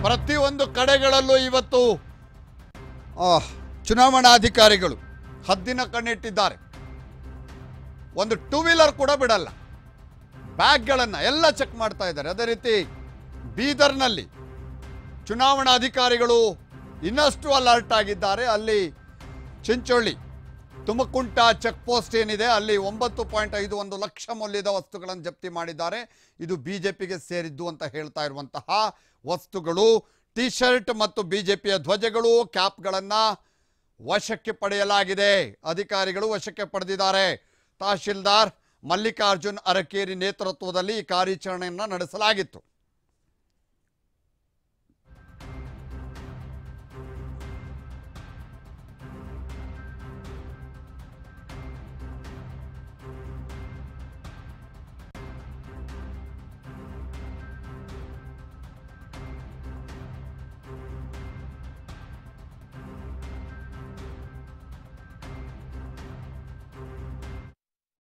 ಪ್ರತಿಯೊಂದು ಕಡೆಗಳಲ್ಲೂ ಇವತ್ತು ಚುನಾವಣಾಧಿಕಾರಿಗಳು ಹದ್ದಿನ ಕಣ್ಣಿಟ್ಟಿದ್ದಾರೆ. ಒಂದು ಟೂ ವೀಲರ್ ಕೂಡ ಬಿಡಲ್ಲ, ಬ್ಯಾಗ್ಗಳನ್ನು ಎಲ್ಲ ಚೆಕ್ ಮಾಡ್ತಾ ಇದ್ದಾರೆ. ಅದೇ ರೀತಿ ಬೀದರ್ನಲ್ಲಿ ಚುನಾವಣಾಧಿಕಾರಿಗಳು ಇನ್ನಷ್ಟು ಅಲರ್ಟ್ ಆಗಿದ್ದಾರೆ. ಅಲ್ಲಿ ಚಿಂಚೋಳಿ ತುಮಕುಂಟ ಚೆಕ್ ಪೋಸ್ಟ್ ಏನಿದೆ ಅಲ್ಲಿ 9.51 ಲಕ್ಷ ಮೌಲ್ಯದ ವಸ್ತುಗಳನ್ನು ಜಪ್ತಿ ಮಾಡಿದ್ದಾರೆ. ಇದು ಬಿಜೆಪಿಗೆ ಸೇರಿದ್ದು ಅಂತ ಹೇಳ್ತಾ ಇರುವಂತಹ ವಸ್ತುಗಳು, ಟಿ ಶರ್ಟ್ ಮತ್ತು ಬಿಜೆಪಿಯ ಧ್ವಜಗಳು, ಕ್ಯಾಪ್ಗಳನ್ನು ವಶಕ್ಕೆ ಪಡೆಯಲಾಗಿದೆ. ಅಧಿಕಾರಿಗಳು ವಶಕ್ಕೆ ಪಡೆದಿದ್ದಾರೆ. ತಹಶೀಲ್ದಾರ್ ಮಲ್ಲಿಕಾರ್ಜುನ್ ಅರಕೇರಿ ನೇತೃತ್ವದಲ್ಲಿ ಈ ಕಾರ್ಯಾಚರಣೆಯನ್ನು ನಡೆಸಲಾಗಿತ್ತು.